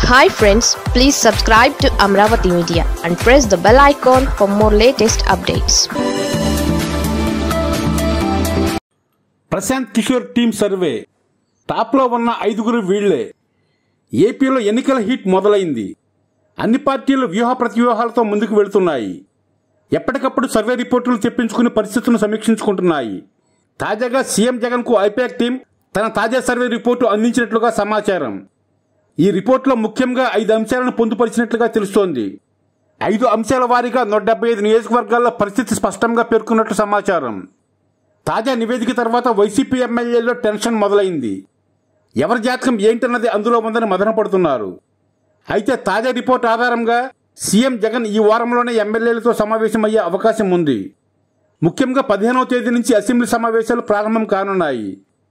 Hi friends, please subscribe to Amaravathi Media and press the bell icon for more latest updates. Prashant Kishor team survey టాప్లో ఉన్న 5గురు వీళ్లే. ఏపీలో ఎన్నికల heat మొదలైంది. అన్ని పార్టీలు వ్యూహ ప్రతివ్యూహాలతో ముందుకు వెళుతున్నాయి. ఎప్పటికప్పుడు సర్వే రిపోర్టులు తెప్పించుకుని పరిస్థితులను సమీక్షించుకుంటున్నాయి. తాజాగా సీఎం జగన్కు ఐపాక్ టీం తన తాజా సర్వే రిపోర్టు అందించినట్లుగా సమాచారం. ఈ రిపోర్టులో ముఖ్యంగా 5 అంశాలను పొందుపరిచినట్లుగా తెలుస్తోంది. 5 అంశాల వారీగా 175 నియోజకవర్గాల్లో పరిస్థితి స్పష్టంగా పేర్కొన్నట్లు సమాచారం. తాజా నివేదిక తర్వాత వైసీపీ ఎమ్మెల్యేల్లో టెన్షన్ మొదలైంది. ఎవరి జాతకం ఏంటన్నది అందులో ఉందని మదనపడుతున్నారు. అయితే తాజా రిపోర్టు ఆధారంగా సీఎం జగన్ ఈ వారంలోనే ఎమ్మెల్యేలతో సమావేశమయ్యే అవకాశం ఉంది. ముఖ్యంగా 15వ తేదీ నుంచి అసెంబ్లీ సమావేశాలు ప్రారంభం కానున్నాయి.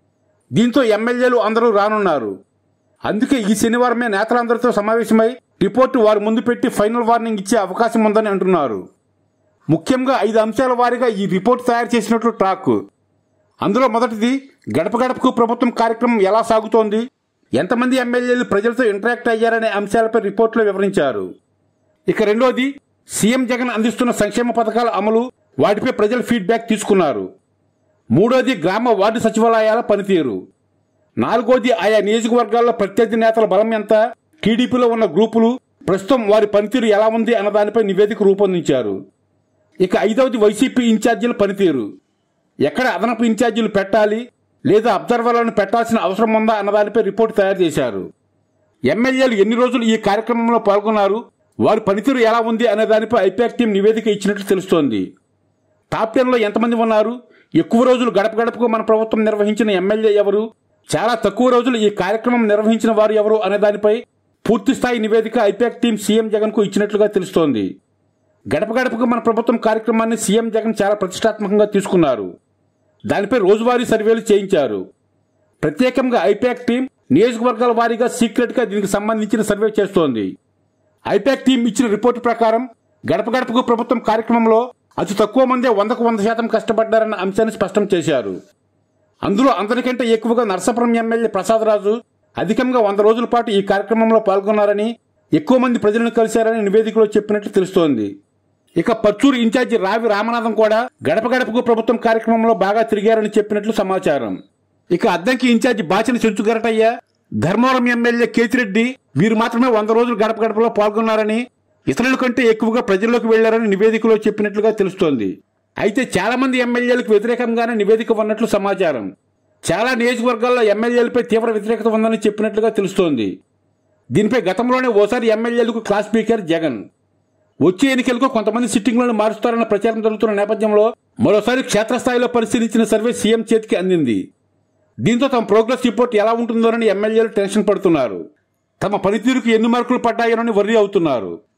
దీంతో ఎమ్మెల్యేలు అందరూ రానున్నారు. అందుకే ఈ శనివారమే నేతలందరితో సమావేశమై రిపోర్టు వారి ముందు పెట్టి ఫైనల్ వార్నింగ్ ఇచ్చే అవకాశం ఉందని అంటున్నారు. ముఖ్యంగా 5 అంశాల వారీగా ఈ రిపోర్టు తయారు చేసినట్లు టాక్. అందులో మొదటిది గడప గడపకు ప్రభుత్వం కార్యక్రమం ఎలా సాగుతోంది, ఎంతమంది ఎమ్మెల్యేలు ప్రజలతో ఇంటరాక్ట్ అయ్యారనే అంశాలపై రిపోర్టులో వివరించారు. ఇక రెండోది సీఎం జగన్ అందిస్తున్న సంక్షేమ పథకాల అమలు, వాటిపై ప్రజల ఫీడ్బ్యాక్ తీసుకున్నారు. మూడోది గ్రామ వార్డు సచివాలయాల పనితీరు. నాలుగోది ఆయా నియోజకవర్గాల్లో ప్రత్యర్థి నేతల బలం ఎంత, టీడీపీలో ఉన్న గ్రూపులు ప్రస్తుతం వారి పనితీరు ఎలా ఉంది అన్న దానిపై నివేదిక రూపొందించారు. ఇక 5వది వైసీపీ ఇన్ఛార్జీల పనితీరు. ఎక్కడ అదనపు ఇన్ఛార్జీలు పెట్టాలి లేదా అబ్జర్వర్లను పెట్టాల్సిన అవసరం ఉందా అన్నదానిపై రిపోర్టు తయారు చేశారు. ఎమ్మెల్యేలు ఎన్ని రోజులు ఈ కార్యక్రమంలో పాల్గొన్నారు, వారి పనితీరు ఎలా ఉంది అనే దానిపై ఐపాక్ టీం నివేదిక ఇచ్చినట్లు తెలుస్తోంది. టాప్ 10లో ఎంతమంది ఉన్నారు, ఎక్కువ రోజులు గడప గడపకు మన ప్రభుత్వం నిర్వహించిన ఎమ్మెల్యే ఎవరు, చాలా తక్కువ రోజులు ఈ కార్యక్రమం నిర్వహించిన వారు ఎవరు అనే దానిపై పూర్తిస్థాయి నివేదిక ఐపాక్ టీం సీఎం జగన్ కు ఇచ్చినట్లుగా తెలుస్తోంది. గడప గడపకు మన ప్రభుత్వం కార్యక్రమాన్ని సీఎం జగన్ చాలా ప్రతిష్టాత్మకంగా తీసుకున్నారు. దానిపై రోజువారీ సర్వేలు చేయించారు. ప్రత్యేకంగా ఐపాక్ టీం నియోజకవర్గాల వారీగా సీక్రెట్ గా దీనికి సంబంధించిన సర్వే చేస్తోంది. ఐపాక్ టీం ఇచ్చిన రిపోర్టు ప్రకారం గడప గడపకు ప్రభుత్వం కార్యక్రమంలో అతి తక్కువ మందే 100కు 100% కష్టపడ్డారన్న అంశాన్ని స్పష్టం చేశారు. అందులో అందరికంటే ఎక్కువగా నర్సాపురం ఎమ్మెల్యే ప్రసాదరాజు అధికంగా 100 రోజుల పాటు ఈ కార్యక్రమంలో పాల్గొన్నారని, ఎక్కువ మంది ప్రజలను కలిశారని నివేదికలో చెప్పినట్లు తెలుస్తోంది. ఇక పర్చూరు ఇన్ఛార్జి రావి రామనాథం కూడా గడప గడపకు ప్రభుత్వం కార్యక్రమంలో బాగా తిరిగారని చెప్పినట్లు సమాచారం. ఇక అద్దంకి ఇన్ఛార్జి బాచిన చెంచుగరటయ్య, ధర్మవరం ఎమ్మెల్యే కేతిరెడ్డి వీరు మాత్రమే 100 రోజులు గడప గడపలో పాల్గొన్నారని, ఇతరుల కంటే ఎక్కువగా ప్రజల్లోకి వెళ్లారని నివేదికలో చెప్పినట్లుగా తెలుస్తోంది. అయితే చాలా మంది ఎమ్మెల్యేలకు వ్యతిరేకంగానే నివేదిక ఉన్నట్లు సమాచారం. చాలా నియోజకవర్గాల్లో ఎమ్మెల్యేలపై తీవ్ర వ్యతిరేకత ఉందని చెప్పినట్లుగా తెలుస్తోంది. దీనిపై గతంలోనే ఓసారి ఎమ్మెల్యేలకు క్లాస్ స్పీకర్ జగన్. వచ్చే ఎన్నికలకు కొంతమంది సిట్టింగ్లను మారుస్తారన్న ప్రచారం జరుగుతున్న నేపథ్యంలో మరోసారి క్షేత్రస్థాయిలో పరిశీలించిన సర్వే సీఎం చేతికి అందింది. దీంతో తమ ప్రోగ్రెస్ రిపోర్ట్ ఎలా ఉంటుందోనని ఎమ్మెల్యేలు టెన్షన్ పడుతున్నారు. తమ పనితీరుకు ఎన్ని మార్కులు పడ్డాయోనని వర్రీ అవుతున్నారు.